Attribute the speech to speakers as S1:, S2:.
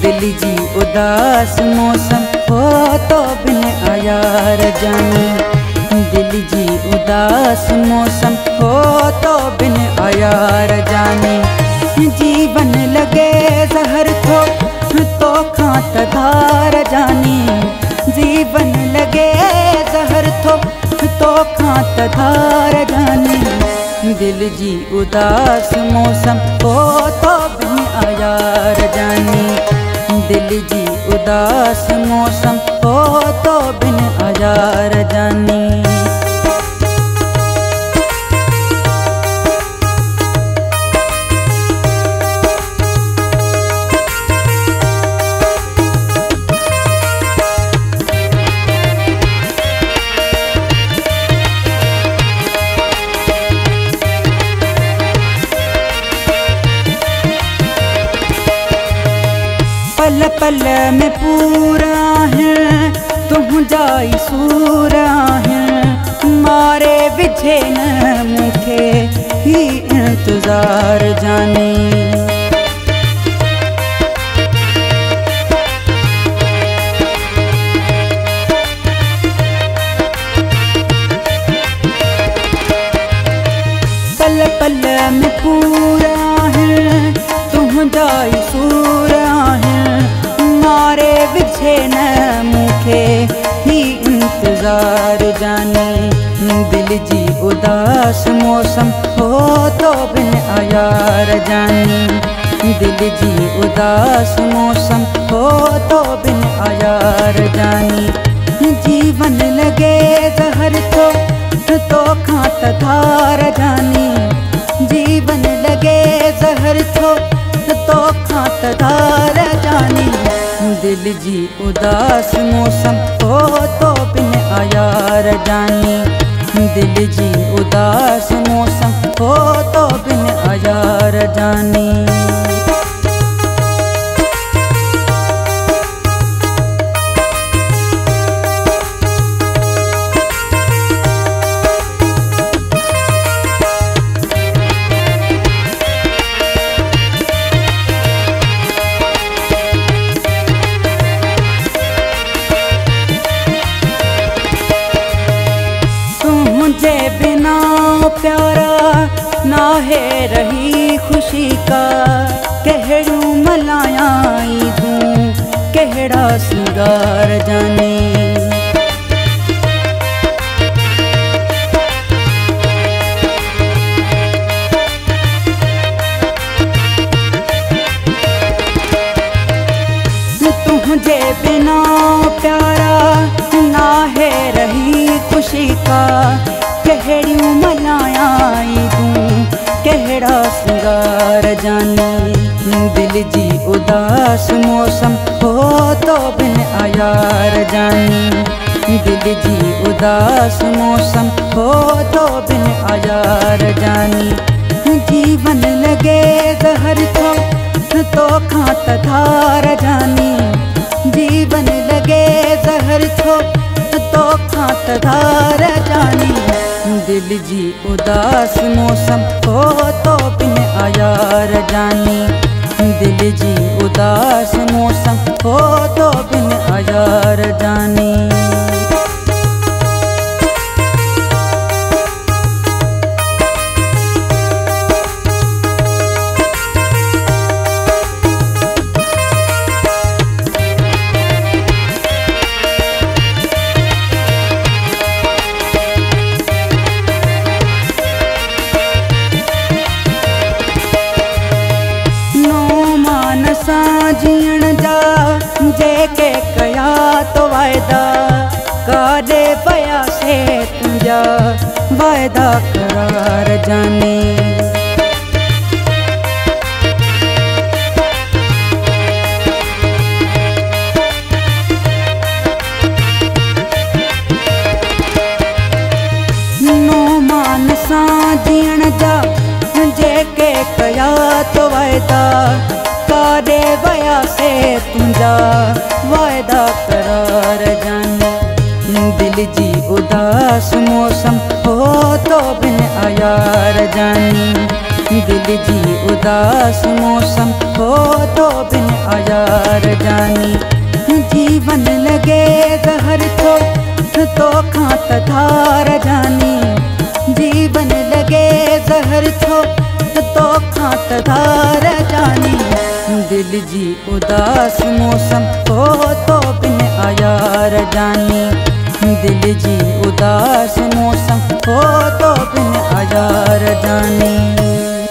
S1: दिल जी उदास मौसम हो तो बिन आया रजानी। दिल जी उदास मौसम हो तो बिन आया रजानी। जीवन लगे जहर तो खात धार जानी। जीवन लगे जहर तो खात धार जानी। दिल जी उदास मौसम हो तो बिन आया रजानी। दिल जी उदास मौसम हो तो बिन आया रजानी। पल पल में पूरा है तुम जाई सूरा है। मारे विझे न मुखे ही इंतजार जानी। पल पल में पूरा है तुम जाई सूरा है। मारे विछे न मुखे ही इंतजार जानी। दिल जी उदास मौसम हो तो बिन आया रजानी। दिल जी उदास मौसम हो तो बिन आया रजानी। जीवन लगे जहर तो खात धार जानी। जीवन लगे जहर तो खात धार जानी। दिल जी उदास मौसम हो तो बिन आया रजानी। दिल जी उदास मौसम हो तो बिन आया रजानी। तुझे बिना प्यारा ना है रही खुशी का। कहड़ू मलायाई दूं कहड़ा सिंगार जाने। तुझे बिना प्यारा ना है रही खुशी का। कहड़ी मनाई दूं कहड़ा सिंगार जानी। दिल जी उदास मौसम हो तो बिन आया रजानी। दिल जी उदास मौसम हो तो बिन आया रजानी। जीवन लगे जहर तो खात धार जानी। जीवन लगे जहर तो खात धार जानी। दिल जी उदास मौसम हो तो बिन आया रजानी। दिल जी उदास मौसम हो तो बिन आया रजानी। जीण जा जेके कया तो वायदा काजे पया से तुझा वायदा करार जाने। नो मान सा जीण जा जेके कया तो वायदा कारे बया से तुझा वायदा करार जानी। दिल जी उदास मौसम हो तो बिन आया रजानी। दिल जी उदास मौसम हो तो बिन आयार जानी। जीवन लगे जहर तो खात धार जानी। जीवन लगे जहर तो खात धार जानी। दिल जी उदास मौसम हो तो बिन आयार जानी। दिल जी उदास मौसम हो तो बिन आयार जानी।